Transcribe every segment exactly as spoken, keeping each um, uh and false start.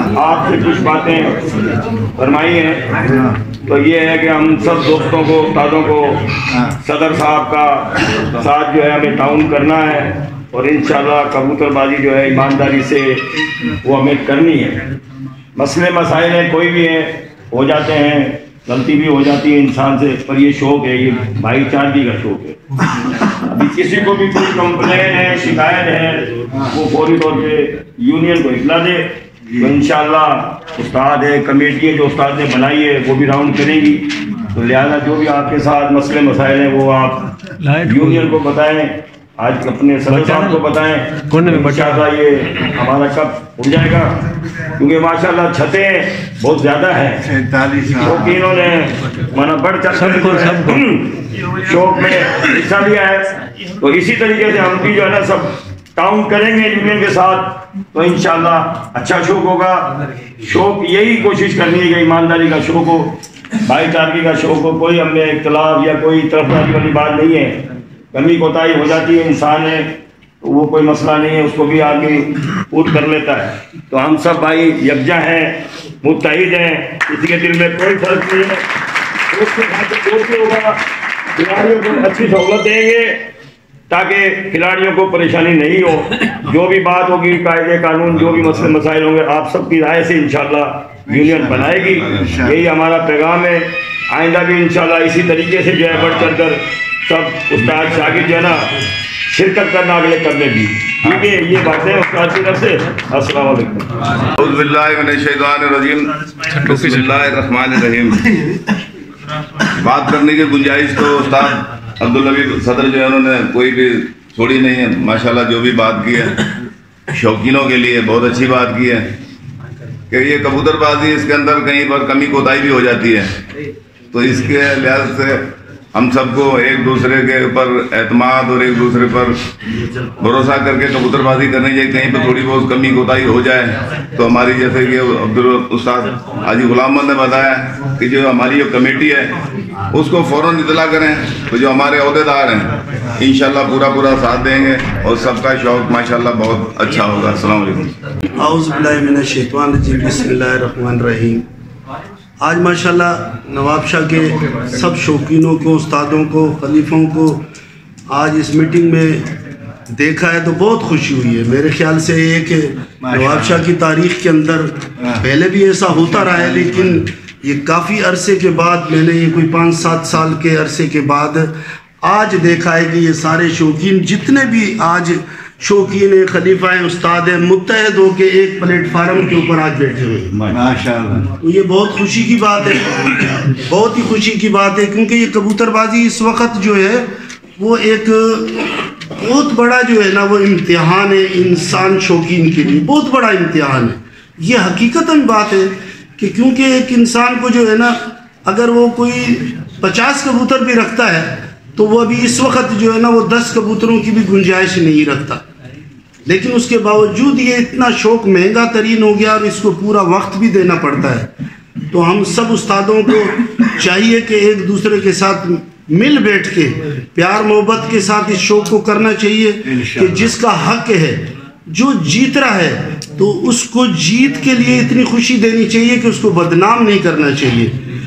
آپ سے کچھ باتیں فرمائی ہیں، تو یہ ہے کہ ہم سب دوستوں کو، استادوں کو صدر صاحب کا ساتھ جو ہے ہمیں تعاون کرنا ہے، اور انشاءاللہ کبوتر بازی جو ہے ایمانداری سے وہ ہمیں کرنی ہے۔ مسئلے مسائل ہیں، کوئی بھی ہیں، ہو جاتے ہیں، غلطی بھی ہو جاتی ہے انسان سے، پر یہ شوق ہے، یہ بھائی چارگی کا شوق ہے۔ ابھی کسی کو بھی کوئی کمپلین ہے، شکایت ہے، وہ فوری طور پہ یونین کو اطلاع دے، تو انشاءاللہ استاد ہے، کمیٹی ہے جو استاد نے بنائی ہے وہ بھی راؤنڈ کرے گی، تو لہٰذا جو بھی آپ کے ساتھ مسئلے مسائل ہیں وہ آپ یونین کو بتائیں، آج اپنے صدر صاحب کو بتائیں، انشاءاللہ یہ ہمارا کب ہو جائے گا، کیونکہ ماشاءاللہ چھتیں بہت زیادہ ہیں، شوقینوں نے مانا بڑھ چڑھ کر شوق میں حصہ لیا ہے، تو اسی طریقے سے ہم بھی جو ہے نا سب تعاون کریں گے یونین کے ساتھ، تو انشاءاللہ اچھا شوق ہوگا۔ شوق یہی کوشش کرنی ہے کہ ایمانداری کا شوق ہو، بھائی چارگی کا شوق ہو، کوئی ہم میں اختلاف یا کوئی طرفداری والی بات نہیں ہے۔ کمی کوتاہی ہو جاتی ہے، انسان ہے، وہ کوئی مسئلہ نہیں ہے، اس کو بھی آدمی پور کر لیتا ہے۔ تو ہم سب بھائی یکجا ہیں، متحد ہیں، کسی کے دل میں کوئی فرق نہیں ہے، اس کے ساتھ جو بھی ہوگا کھلاڑیوں کو اچھی سہولت دیں گے تاکہ کھلاڑیوں کو پریشانی نہیں ہو، جو بھی بات ہوگی قاعدے قانون جو بھی مسئلے مسائل ہوں گے آپ سب کی رائے سے انشاءاللہ یونین بنائے گی، یہی ہمارا پیغام ہے۔ آئندہ بھی انشاءاللہ اسی طریقے سے جو ہے بڑھ چڑھ کر سب استاد شاگرد جو ہے نا شرکت کرنا اگلے کرنے بھی، ٹھیک ہے، یہ باتیں استاد کی طرف سے۔ السلام علیکم۔ اعوذ باللہ من الشیطان الرجیم، بسم اللہ الرحمن الرحیم۔ بات کرنے کی گنجائش تو استاد عبدالنبی صدر جو ہے انہوں نے کوئی بھی چھوڑی نہیں ہے، ماشاءاللہ جو بھی بات کی ہے شوقینوں کے لیے بہت اچھی بات کی ہے کہ یہ کبوتر بازی اس کے اندر کہیں پر کمی کوتاہی بھی ہو جاتی ہے، تو اس کے لحاظ سے ہم سب کو ایک دوسرے کے اوپر اعتماد اور ایک دوسرے پر بھروسہ کر کے کبوتر بازی کرنی چاہیے۔ کہیں پہ تھوڑی بہت کمی کوتاہی ہو جائے تو ہماری جیسے کہ عبد استاد حاجی غلام محمد نے بتایا کہ جو ہماری جو کمیٹی ہے اس کو فوراً اطلاع کریں، تو جو ہمارے عہدیدار ہیں انشاءاللہ پورا پورا ساتھ دیں گے اور سب کا شوق ماشاءاللہ بہت اچھا ہوگا۔ السلام علیکم۔ اعوذ باللہ من الشیطان الرجیم، بسم اللہ الرحمن الرحیم۔ آج ماشاءاللہ نواب شاہ کے سب شوقینوں کو، استادوں کو، خلیفوں کو آج اس میٹنگ میں دیکھا ہے تو بہت خوشی ہوئی ہے۔ میرے خیال سے یہ کہ نواب شاہ کی تاریخ کے اندر پہلے بھی ایسا ہوتا رہا ہے، لیکن یہ کافی عرصے کے بعد میں نے یہ کوئی پانچ سات سال کے عرصے کے بعد آج دیکھا ہے کہ یہ سارے شوقین جتنے بھی آج شوقین ہیں، خلیفہ ہیں، استاد ہیں، متحد ہو کے ایک پلیٹ فارم کے اوپر آج بیٹھے ہوئے ہیں ماشاءاللہ۔ تو یہ بہت خوشی کی بات ہے، بہت ہی خوشی کی بات ہے، کیونکہ یہ کبوتر بازی اس وقت جو ہے وہ ایک بہت بڑا جو ہے نا وہ امتحان ہے انسان شوقین کے لیے، بہت بڑا امتحان ہے۔ یہ حقیقتاً بات ہے کہ کیونکہ ایک انسان کو جو ہے نا اگر وہ کوئی پچاس کبوتر بھی رکھتا ہے تو وہ ابھی اس وقت جو ہے نا وہ دس کبوتروں کی بھی گنجائش نہیں رکھتا، لیکن اس کے باوجود یہ اتنا شوق مہنگا ترین ہو گیا اور اس کو پورا وقت بھی دینا پڑتا ہے۔ تو ہم سب استادوں کو چاہیے کہ ایک دوسرے کے ساتھ مل بیٹھ کے پیار محبت کے ساتھ اس شوق کو کرنا چاہیے کہ جس کا حق ہے، جو جیت رہا ہے تو اس کو جیت کے لیے اتنی خوشی دینی چاہیے کہ اس کو بدنام نہیں کرنا چاہیے،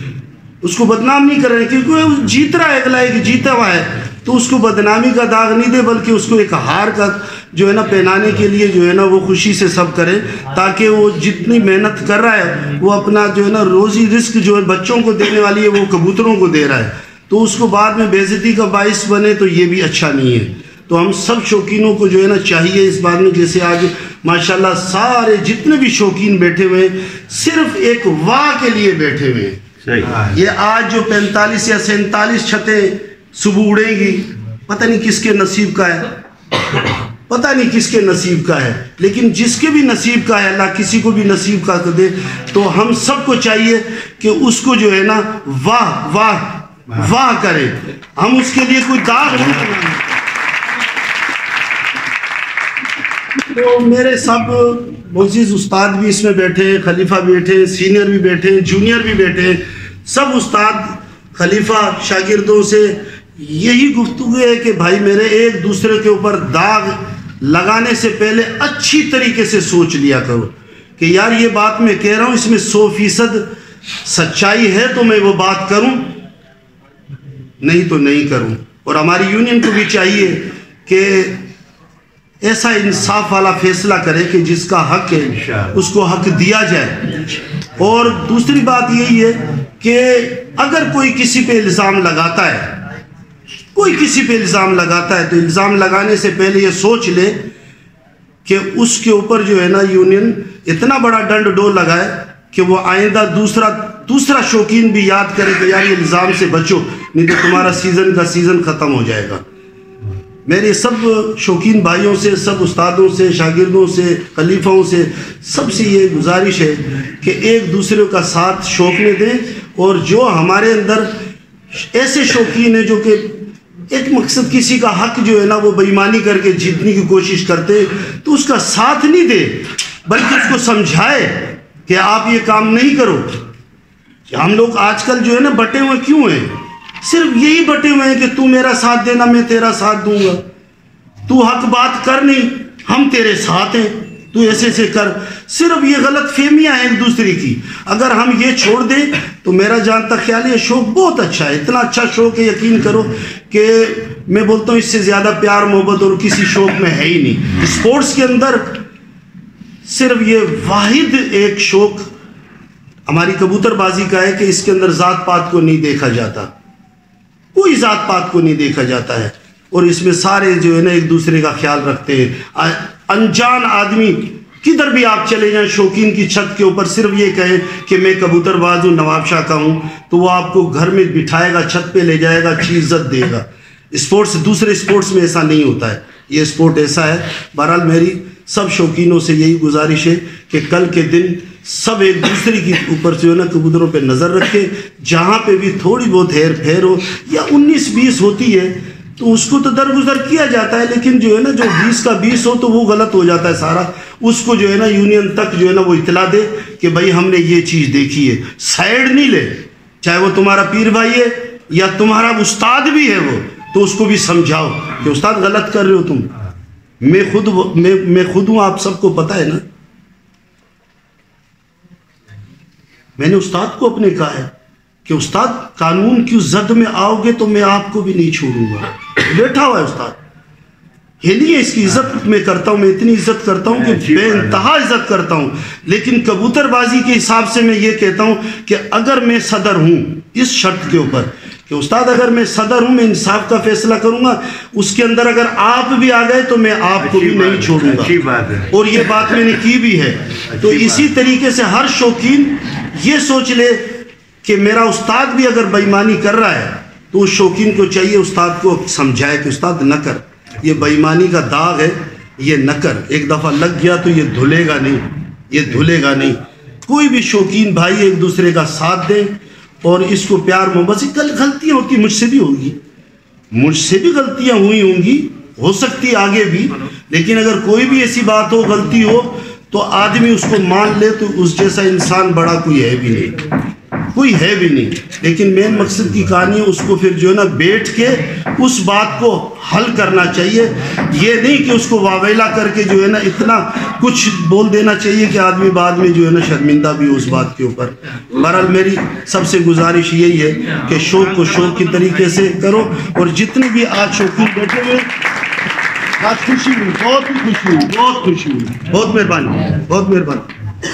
اس کو بدنام نہیں کرنا، کیونکہ وہ جیت رہا ہے، اگلا ایک جیتا ہوا ہے تو اس کو بدنامی کا داغ نہیں دے، بلکہ اس کو ایک ہار کا جو ہے نا پہنانے کے لیے جو ہے نا وہ خوشی سے سب کرے، تاکہ وہ جتنی محنت کر رہا ہے وہ اپنا جو ہے نا روزی رزق جو ہے بچوں کو دینے والی ہے وہ کبوتروں کو دے رہا ہے، تو اس کو بعد میں بے عزتی کا باعث بنے تو یہ بھی اچھا نہیں ہے۔ تو ہم سب شوقینوں کو جو ہے نا چاہیے اس بات میں، جیسے آج ماشاءاللہ سارے جتنے بھی شوقین بیٹھے ہوئے ہیں صرف ایک واہ کے لیے بیٹھے ہوئے ہیں۔ یہ آج جو پینتالیس یا سینتالیس چھتیں صبح اڑیں گی، پتہ نہیں کس کے نصیب کا ہے، پتہ نہیں کس کے نصیب کا ہے، لیکن جس کے بھی نصیب کا ہے اللہ کسی کو بھی نصیب کا دے، تو ہم سب کو چاہیے کہ اس کو جو ہے نا واہ واہ واہ کرے، ہم اس کے لیے کوئی داغ نہیں کریں۔ تو میرے سب معزز استاد بھی اس میں بیٹھے ہیں، خلیفہ بھی بیٹھے ہیں، سینئر بھی بیٹھے ہیں، جونیئر بھی بیٹھے ہیں، سب استاد خلیفہ شاگردوں سے یہی گفتگو ہے کہ بھائی میرے ایک دوسرے کے اوپر داغ لگانے سے پہلے اچھی طریقے سے سوچ لیا کرو، کہ یار یہ بات میں کہہ رہا ہوں اس میں سو فیصد سچائی ہے تو میں وہ بات کروں، نہیں تو نہیں کروں. اور ہماری یونین کو بھی چاہیے کہ ایسا انصاف والا فیصلہ کرے کہ جس کا حق ہے اس کو حق دیا جائے. اور دوسری بات یہی ہے کہ اگر کوئی کسی پہ الزام لگاتا ہے کوئی کسی پہ الزام لگاتا ہے تو الزام لگانے سے پہلے یہ سوچ لے کہ اس کے اوپر جو ہے نا یونین اتنا بڑا ڈنڈ ڈول لگائے کہ وہ آئندہ دوسرا دوسرا شوقین بھی یاد کرے کہ یار یہ الزام سے بچو، نہیں تو تمہارا سیزن کا سیزن ختم ہو جائے گا. میرے سب شوقین بھائیوں سے، سب استادوں سے، شاگردوں سے، خلیفوں سے، سب سے یہ گزارش ہے کہ ایک دوسرے کا ساتھ شوق میں دیں. اور جو ہمارے اندر ایسے شوقین ہیں جو کہ ایک مقصد کسی کا حق جو ہے نا وہ بے ایمانی کر کے جیتنے کی کوشش کرتے، تو اس کا ساتھ نہیں دے بلکہ اس کو سمجھائے کہ آپ یہ کام نہیں کرو. ہم لوگ آج کل جو ہے نا بٹے ہوئے کیوں ہیں؟ صرف یہی بٹے ہوئے ہیں کہ تو میرا ساتھ دینا میں تیرا ساتھ دوں گا، تو حق بات کر نہیں ہم تیرے ساتھ ہیں، تو ایسے سے کر. صرف یہ غلط فہمیاں ہیں ایک دوسرے کی. اگر ہم یہ چھوڑ دیں تو میرا جان تک خیال ہے شوق بہت اچھا ہے، اتنا اچھا شوق ہے یقین کرو کہ میں بولتا ہوں اس سے زیادہ پیار محبت اور کسی شوق میں ہے ہی نہیں. اسپورٹس کے اندر صرف یہ واحد ایک شوق ہماری کبوتر بازی کا ہے کہ اس کے اندر ذات پات کو نہیں دیکھا جاتا، کوئی ذات پات کو نہیں دیکھا جاتا ہے. اور اس میں سارے جو ہے نا ایک دوسرے کا خیال رکھتے ہیں. انجان آدمی کدھر بھی آپ چلے جائیں شوقین کی چھت کے اوپر صرف یہ کہیں کہ میں کبوتر باز ہوں، نواب شاہ کا ہوں، تو وہ آپ کو گھر میں بٹھائے گا، چھت پہ لے جائے گا، اچھی عزت دے گا. اسپورٹس دوسرے اسپورٹس میں ایسا نہیں ہوتا ہے، یہ اسپورٹ ایسا ہے. بہرحال میری سب شوقینوں سے یہی گزارش ہے کہ کل کے دن سب ایک دوسرے کی اوپر جو ہے نا کبوتروں پہ نظر رکھے. جہاں پہ بھی تھوڑی بہت ہیر پھیر ہو یا انیس بیس ہوتی ہے تو اس کو تو درگزر کیا جاتا ہے، لیکن جو ہے نا جو بیس کا بیس ہو تو وہ غلط ہو جاتا ہے سارا. اس کو جو ہے نا یونین تک جو ہے نا وہ اطلاع دے کہ بھائی ہم نے یہ چیز دیکھی ہے. سائیڈ نہیں لے، چاہے وہ تمہارا پیر بھائی ہے یا تمہارا استاد بھی ہے وہ، تو اس کو بھی سمجھاؤ کہ استاد غلط کر رہے ہو تم. میں خود میں میں خود ہوں، آپ سب کو پتہ ہے نا. میں نے استاد کو اپنے کہا ہے کہ استاد قانون کی زد میں آؤ گے تو میں آپ کو بھی نہیں چھوڑوں گا. بیٹھا ہوا ہے استاد، یہ نہیں ہے اس کی عزت میں کرتا ہوں، میں اتنی عزت کرتا ہوں کہ بے انتہا عزت کرتا ہوں. لیکن کبوتر بازی کے حساب سے میں یہ کہتا ہوں کہ اگر میں صدر ہوں اس شرط کے اوپر کہ استاد اگر میں صدر ہوں میں انصاف کا فیصلہ کروں گا، اس کے اندر اگر آپ بھی آ گئے تو میں آپ کو بھی نہیں چھوڑوں گا. اور یہ بات میں نے کی بھی ہے. تو اسی طریقے سے ہر شوقین یہ سوچ لے کہ میرا استاد بھی اگر بے ایمانی کر رہا ہے تو اس شوقین کو چاہیے استاد کو سمجھائے کہ استاد نہ کر، یہ بے ایمانی کا داغ ہے، یہ نہ کر. ایک دفعہ لگ گیا تو یہ دھلے گا نہیں، یہ دھلے گا نہیں. کوئی بھی شوقین بھائی ایک دوسرے کا ساتھ دیں اور اس کو پیار محبت سے. کل غلطیاں ہوتی، مجھ سے بھی ہوگی، مجھ سے بھی غلطیاں ہوئی ہوں گی، ہو سکتی آگے بھی. لیکن اگر کوئی بھی ایسی بات ہو، غلطی ہو، تو آدمی اس کو مان لے تو اس جیسا انسان بڑا کوئی ہے بھی نہیں، کوئی ہے بھی نہیں. لیکن مین مقصد کی کہانی ہے اس کو پھر جو ہے نا بیٹھ کے اس بات کو حل کرنا چاہیے. یہ نہیں کہ اس کو واویلا کر کے جو ہے نا اتنا کچھ بول دینا چاہیے کہ آدمی بعد میں جو ہے نا شرمندہ بھی ہو اس بات کے اوپر. بہرحال میری سب سے گزارش یہی ہے کہ شوق کو شوق کی طریقے سے کرو. اور جتنے بھی آج شوقین بیٹھے ہوئے آج خوشی ہوئی، بہت خوشی ہوئی، بہت خوشی ہوئی. بہت مہربانی، بہت مہربانی.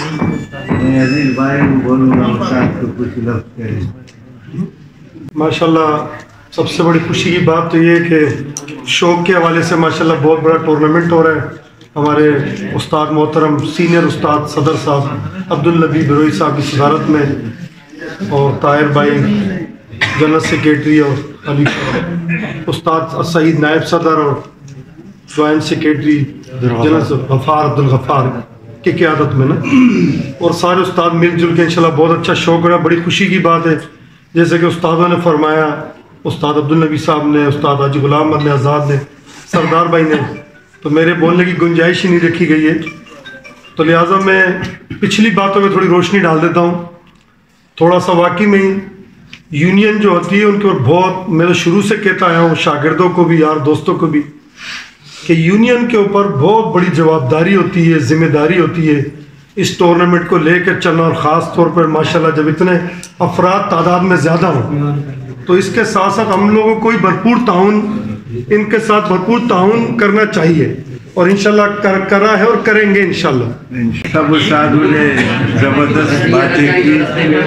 ماشاءاللہ سب سے بڑی خوشی کی بات تو یہ ہے کہ شوق کے حوالے سے ماشاءاللہ بہت بڑا ٹورنامنٹ ہو رہا ہے. ہمارے استاد محترم سینئر استاد صدر صاحب عبداللبیب بروئی صاحب کی صدارت میں، اور طاہر بھائی جنرل سیکریٹری، اور علی استاد سعید نائب صدر اور joint secretary general Ghaffar Abdul Ghaffar کی قیادت میں نا، اور سارے استاد مل جل کے انشاءاللہ بہت اچھا شوق رہا. بڑی خوشی کی بات ہے جیسے کہ استادوں نے فرمایا، استاد عبدالنبی صاحب نے، استاد حاجی غلام احمد آزاد نے، سردار بھائی نے، تو میرے بولنے کی گنجائش ہی نہیں رکھی گئی ہے. تو لہٰذا میں پچھلی باتوں میں تھوڑی روشنی ڈال دیتا ہوں. تھوڑا سا واقعی میں یونین جو ہوتی ہے ان کے اوپر بہت، میں تو شروع سے کہتا آیا ہوں شاگردوں کو بھی، یار دوستوں کو بھی، کہ یونین کے اوپر بہت بڑی جواب داری ہوتی ہے، ذمہ داری ہوتی ہے اس ٹورنامنٹ کو لے کر چلنا، اور خاص طور پر ماشاءاللہ جب اتنے افراد تعداد میں زیادہ ہوں تو اس کے ساتھ ساتھ ہم لوگوں کو بھرپور تعاون ان کے ساتھ بھرپور تعاون کرنا چاہیے، اور انشاءاللہ کر کرا ہے اور کریں گے انشاءاللہ۔ سب استادوں نے زبردست باتیں کی،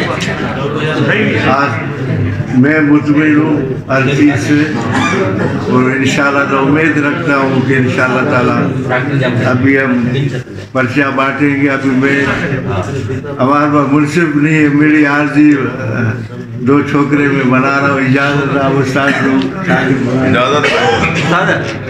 آج میں مطمئن ہوں ہر چیز سے، اور انشاءاللہ تو امید رکھتا ہوں کہ انشاءاللہ تعالیٰ ابھی ہم پرچہ بانٹیں گے۔ ابھی میں ہمارے پاس منصف نہیں ہے، میری عارضی دو چھوکرے میں بنا رہا ہوں، اجازت آپ استاد کو اجازت